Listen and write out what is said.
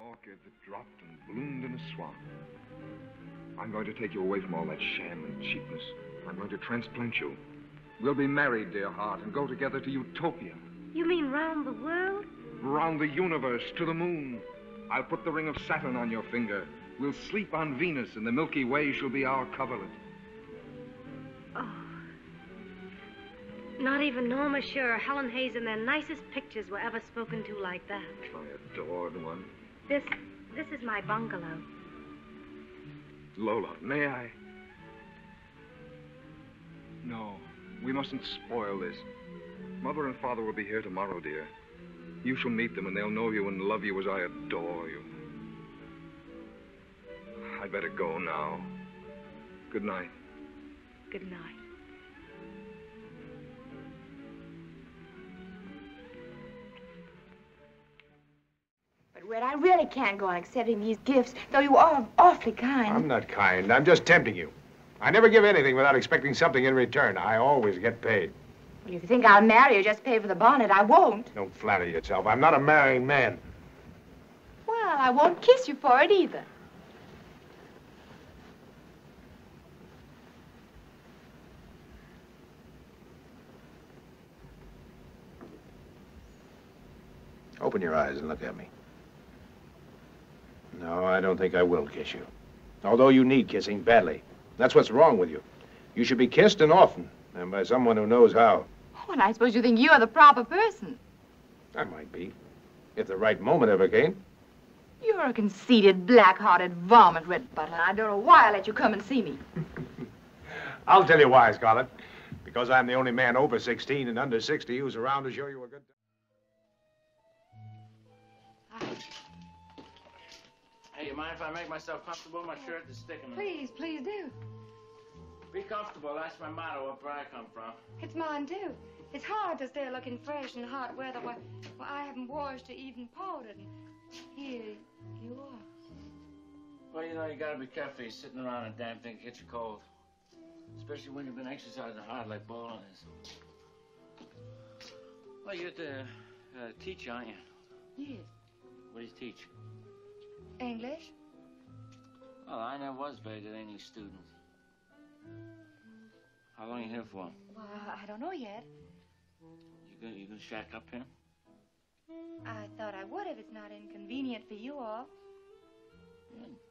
orchid that dropped and bloomed in a swamp. I'm going to take you away from all that sham and cheapness. I'm going to transplant you. We'll be married, dear heart, and go together to utopia. You mean round the world? Round the universe, to the moon. I'll put the ring of Saturn on your finger. We'll sleep on Venus, and the Milky Way shall be our coverlet. Oh. Not even Norma Shearer, Helen Hayes, and their nicest pictures were ever spoken to like that. I adored one. This is my bungalow. Lola, may I? No, we mustn't spoil this. Mother and Father will be here tomorrow, dear. You shall meet them, and they'll know you and love you as I adore you. I'd better go now. Good night. Good night. But, Red, I really can't go on accepting these gifts, though you are awfully kind. I'm not kind. I'm just tempting you. I never give anything without expecting something in return. I always get paid. Well, if you think I'll marry you, just pay for the bonnet. I won't. Don't flatter yourself. I'm not a marrying man. Well, I won't kiss you for it either. Open your eyes and look at me. No, I don't think I will kiss you. Although you need kissing badly. That's what's wrong with you. You should be kissed and often, and by someone who knows how. Well, I suppose you think you're the proper person. I might be, if the right moment ever came. You're a conceited, black-hearted varmint, Red Butler, and I don't know why I let you come and see me. I'll tell you why, Scarlett. Because I'm the only man over 16 and under 60 who's around to show you a good time. Hey, you mind if I make myself comfortable? My shirt is sticking. Please, please do. Be comfortable. That's my motto up where I come from. It's mine, too. It's hard to stay looking fresh in hot weather. Why, I haven't washed or even powdered. And here you are. Well, you know, you gotta be careful. You're sitting around and damn thing gets you cold. Especially when you've been exercising hard like Bolin is. Well, you're the teacher, aren't you? Yes. What do you teach? English? Well, I never was very good English student. How long are you here for? Well, I don't know yet. You gonna shack up here? I thought I would if it's not inconvenient for you all. Yeah.